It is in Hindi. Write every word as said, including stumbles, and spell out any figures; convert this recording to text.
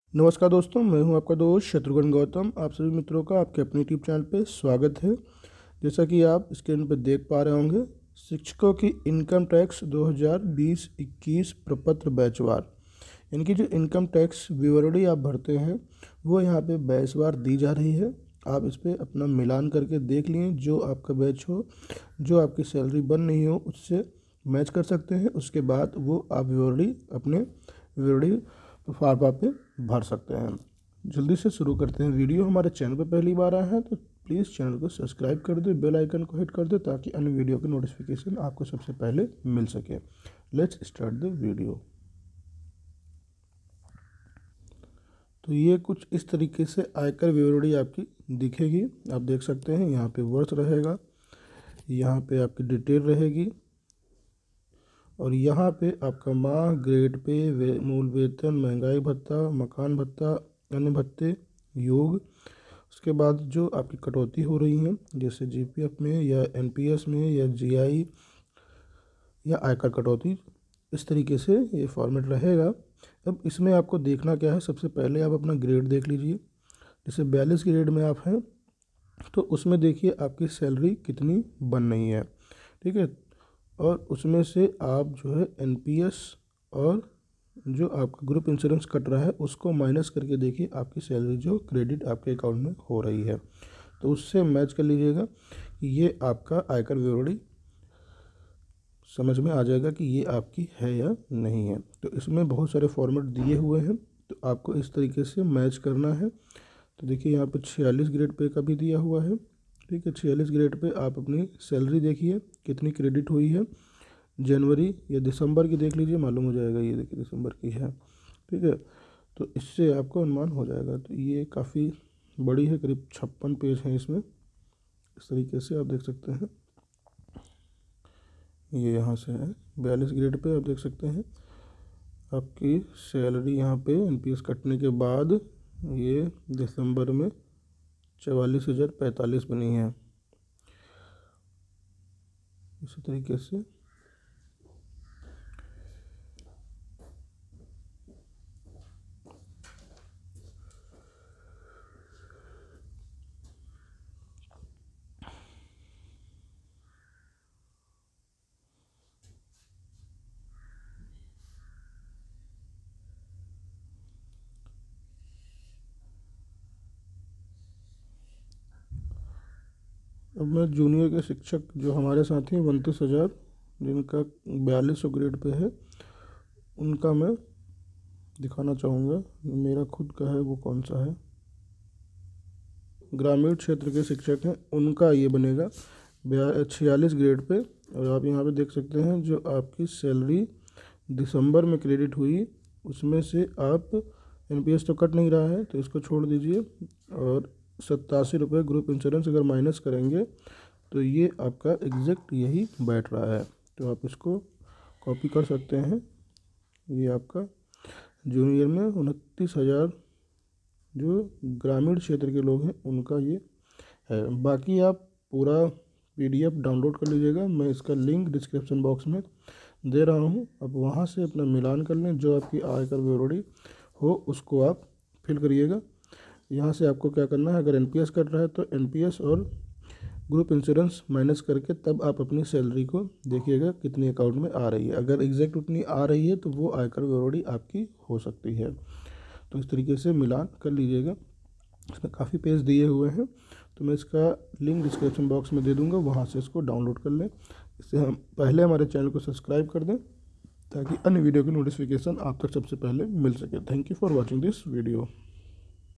नमस्कार दोस्तों, मैं हूं आपका दोस्त शत्रुघ्न गौतम। आप सभी मित्रों का आपके अपने यूट्यूब चैनल पे स्वागत है। जैसा कि आप स्क्रीन पर देख पा रहे होंगे, शिक्षकों की इनकम टैक्स दो हज़ार बीस इक्कीस प्रपत्र बैचवार, इनकी जो इनकम टैक्स विवरणी आप भरते हैं वो यहाँ पे बैचवार दी जा रही है। आप इस पर अपना मिलान करके देख लिए, जो आपका बैच हो, जो आपकी सैलरी बन नहीं हो, उससे मैच कर सकते हैं। उसके बाद वो आप विवरणी अपने विवरणी फार्मा पे भर सकते हैं। जल्दी से शुरू करते हैं वीडियो। हमारे चैनल पर पहली बार आए हैं तो प्लीज़ चैनल को सब्सक्राइब कर दे, बेल आइकन को हिट कर दे ताकि अन्य वीडियो की नोटिफिकेशन आपको सबसे पहले मिल सके। Let's start the video. तो ये कुछ इस तरीके से आयकर विवरणी आपकी दिखेगी। आप देख सकते हैं यहाँ पे वर्ष रहेगा, यहाँ पे आपकी डिटेल रहेगी और यहाँ पे आपका माह, ग्रेड पे, वे, मूल वेतन, महंगाई भत्ता, मकान भत्ता, अन्य भत्ते, योग। उसके बाद जो आपकी कटौती हो रही है जैसे जीपीएफ में या एनपीएस में या जीआई या आयकर कटौती, इस तरीके से ये फॉर्मेट रहेगा। अब इसमें आपको देखना क्या है, सबसे पहले आप अपना ग्रेड देख लीजिए। जैसे बयालीस ग्रेड में आप हैं तो उसमें देखिए आपकी सैलरी कितनी बन रही है, ठीक है। और उसमें से आप जो है एनपीएस और जो आपका ग्रुप इंश्योरेंस कट रहा है उसको माइनस करके देखिए आपकी सैलरी जो क्रेडिट आपके अकाउंट में हो रही है, तो उससे मैच कर लीजिएगा कि ये आपका आयकर विवरणी समझ में आ जाएगा कि ये आपकी है या नहीं है। तो इसमें बहुत सारे फॉर्मेट दिए हुए हैं, तो आपको इस तरीके से मैच करना है। तो देखिए यहाँ पे छियालीस ग्रेड पे का भी दिया हुआ है, ठीक है। छियालीस ग्रेड पे आप अपनी सैलरी देखिए कितनी क्रेडिट हुई है, जनवरी या दिसंबर की देख लीजिए, मालूम हो जाएगा। ये देखिए दिसंबर की है, ठीक है। तो इससे आपको अनुमान हो जाएगा। तो ये काफ़ी बड़ी है, करीब छप्पन पेज हैं इसमें। इस तरीके से आप देख सकते हैं, ये यहाँ से है बयालीस ग्रेड पे। आप देख सकते हैं आपकी सैलरी यहाँ पे एनपीएस कटने के बाद ये दिसंबर में चवालीस हज़ार पैंतालीस बनी है। इसी तरीके से अब मैं जूनियर के शिक्षक जो हमारे साथ हैं उनतीस हज़ार जिनका बयालीस सौ ग्रेड पे है, उनका मैं दिखाना चाहूँगा। मेरा खुद का है, वो कौन सा है, ग्रामीण क्षेत्र के शिक्षक हैं, उनका ये बनेगा छियालीस ग्रेड पे। और आप यहाँ पे देख सकते हैं जो आपकी सैलरी दिसंबर में क्रेडिट हुई उसमें से आप एनपीएस तो कट नहीं रहा है तो इसको छोड़ दीजिए, और सत्तासी रुपये ग्रुप इंश्योरेंस अगर माइनस करेंगे तो ये आपका एग्जैक्ट यही बैठ रहा है। तो आप इसको कॉपी कर सकते हैं। ये आपका जूनियर में उनतीस हज़ार जो ग्रामीण क्षेत्र के लोग हैं उनका ये है। बाकी आप पूरा पीडीएफ डाउनलोड कर लीजिएगा, मैं इसका लिंक डिस्क्रिप्शन बॉक्स में दे रहा हूँ। अब वहाँ से अपना मिलान कर लें, जो आपकी आयकर विवरणी हो उसको आप फिल करिएगा। यहाँ से आपको क्या करना है, अगर एनपीएस कट रहा है तो एनपीएस और ग्रुप इंश्योरेंस माइनस करके तब आप अपनी सैलरी को देखिएगा कितनी अकाउंट में आ रही है। अगर एग्जैक्ट उतनी आ रही है तो वो आयकर विवरणी आपकी हो सकती है। तो इस तरीके से मिलान कर लीजिएगा। इसमें काफ़ी पेज दिए हुए हैं, तो मैं इसका लिंक डिस्क्रिप्शन बॉक्स में दे दूंगा, वहाँ से इसको डाउनलोड कर लें। इससे हम पहले हमारे चैनल को सब्सक्राइब कर दें ताकि अन्य वीडियो की नोटिफिकेशन आप तक सबसे पहले मिल सके। Thank you for watching this video.